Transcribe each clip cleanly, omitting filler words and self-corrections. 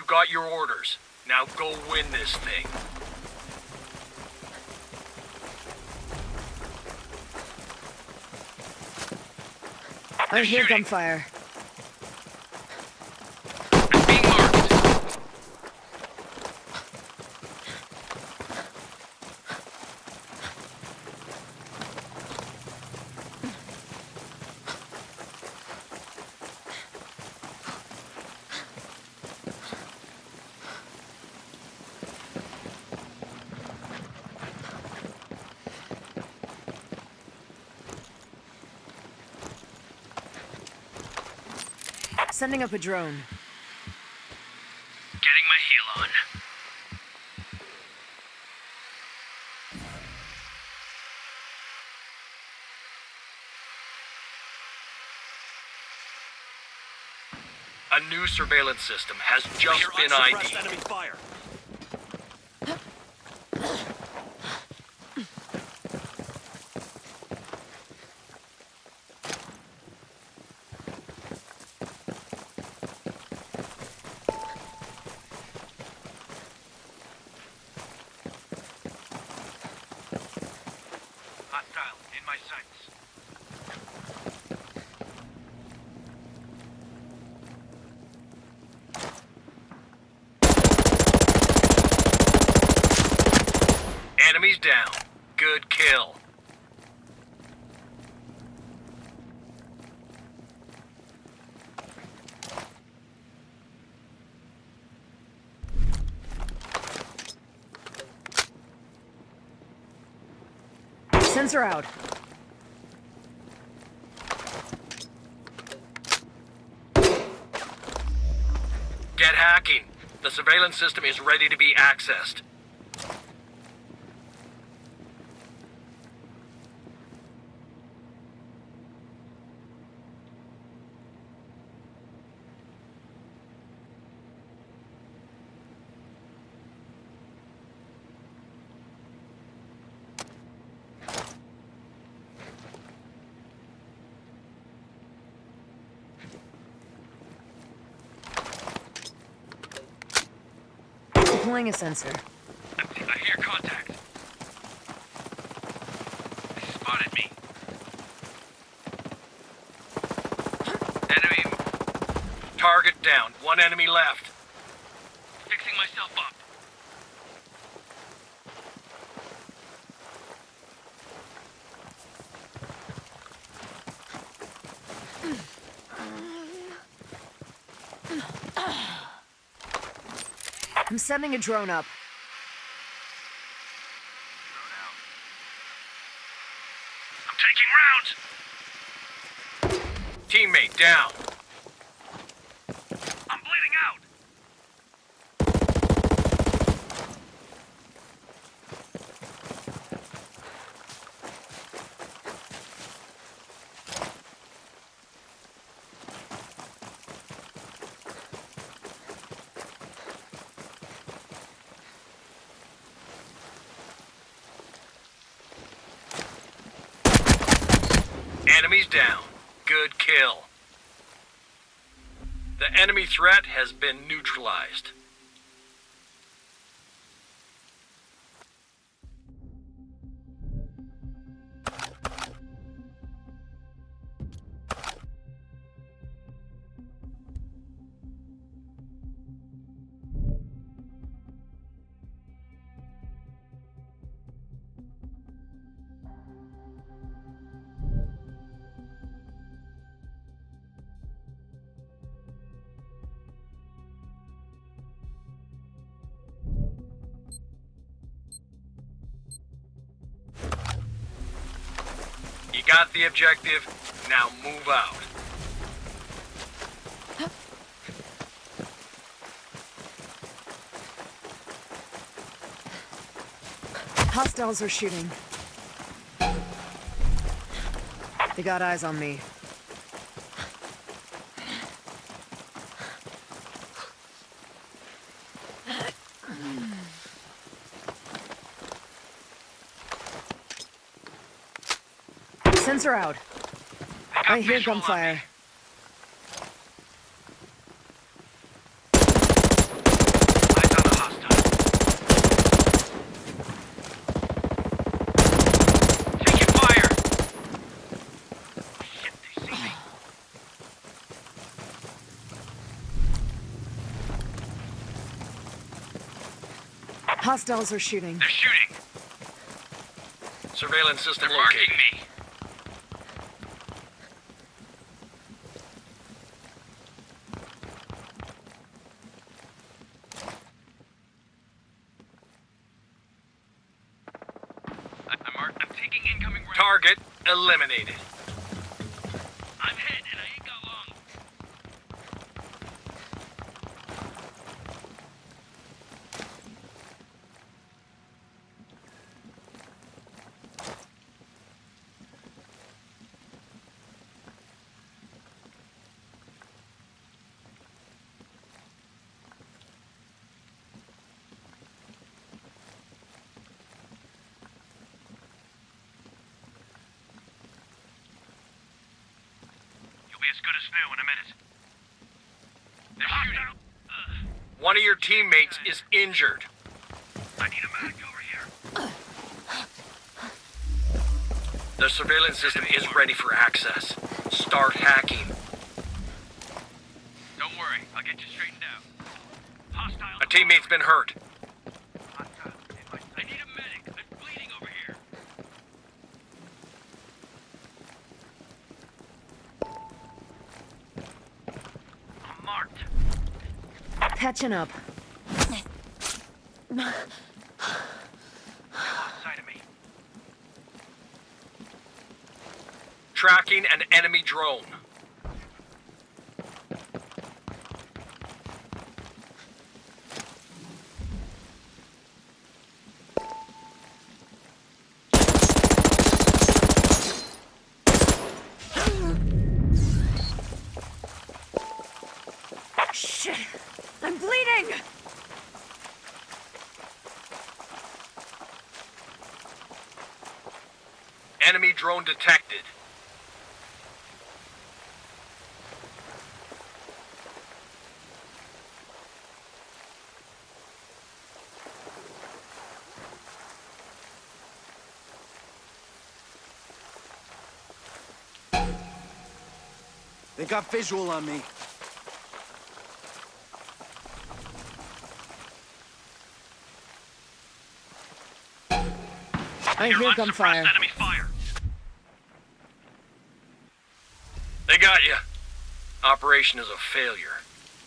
You've got your orders. Now go win this thing. I hear gunfire. I'm being marked. Sending up a drone. Getting my heel on. A new surveillance system has just been ID'd. Enemy fire. Hostile in my sights. Enemies down. Good kill. Sensor out. Get hacking. The surveillance system is ready to be accessed. Deploying a sensor. I hear contact. They spotted me. Enemy. Target down. One enemy left. Fixing myself up. I'm sending a drone up. I'm taking rounds. Teammate down. I'm bleeding out. Enemies down. Good kill. The enemy threat has been neutralized. You got the objective, now move out. Hostiles are shooting. They got eyes on me. Sensor out. I hear gunfire. Hostiles are shooting. They're shooting. Surveillance system They're located. marking me. I'm taking incoming round. Target eliminated. I'm hit and I ain't got long. You'll be as good as new in a minute. They're shooting. One of your teammates is injured. I need a medic over here. The surveillance system is ready for access. Start hacking. Don't worry, I'll get you straightened out. Hostile. A teammate's been hurt. I need a medic. I'm bleeding over here. I'm marked. Patching up. Lost sight of me. Tracking an enemy drone. Shit! I'm bleeding! Enemy drone detected. They got visual on me. I hear gunfire. Unsuppressed enemy fire. They got you. Operation is a failure.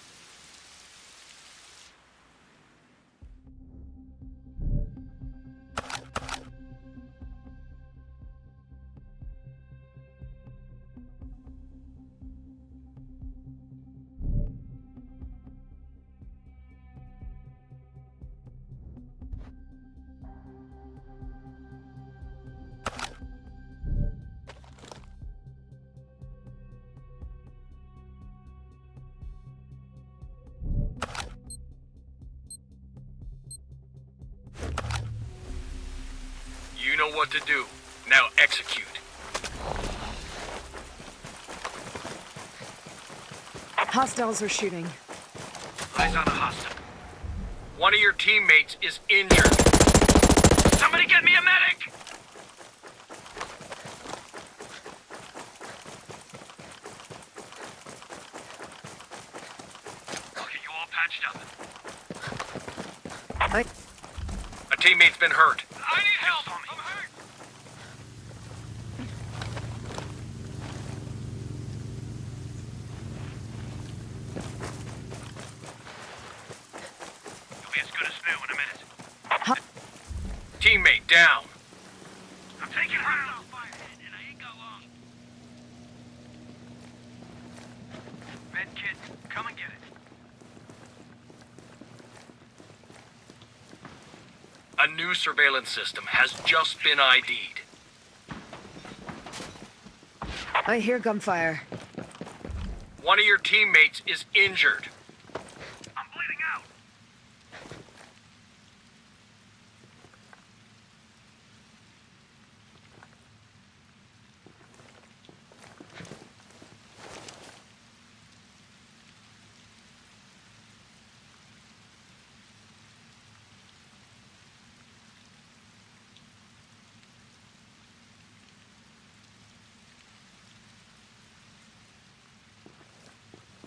You know what to do. Now execute. Hostiles are shooting. Eyes on a hostile. One of your teammates is injured. Somebody get me a medic! I'll get you all patched up. A teammate's been hurt. I need help! I'm hurt! You'll be as good as new in a minute. Teammate down. I'm taking hostile fire, and I ain't got long. Med kit, come and get it. A new surveillance system has just been ID'd. I hear gunfire. One of your teammates is injured. I'm bleeding out.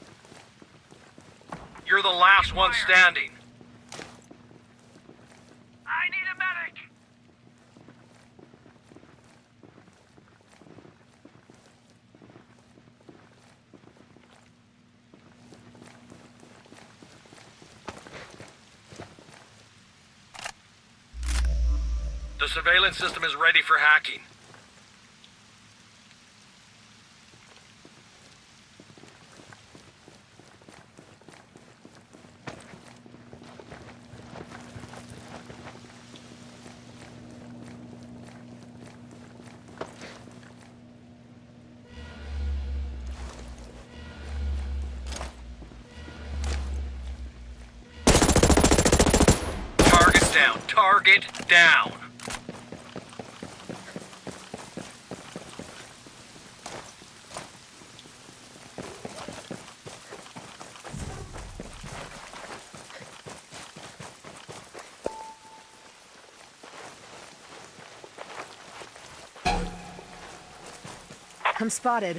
You're the last one standing. The surveillance system is ready for hacking. Target down. Target down. I'm spotted.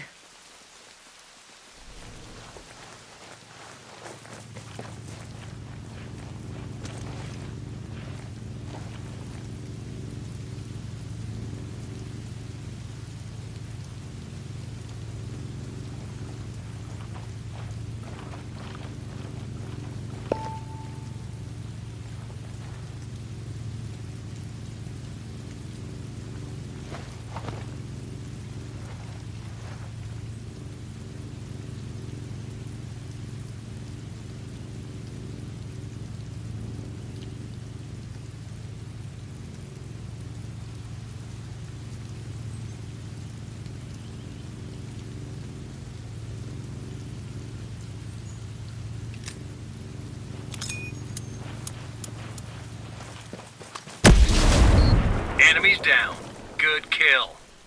Enemies down. Good kill.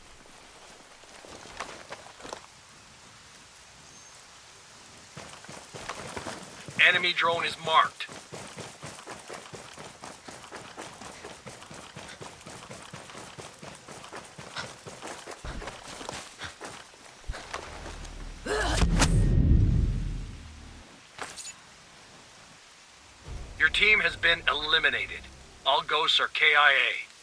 Enemy drone is marked. Your team has been eliminated. All ghosts are KIA.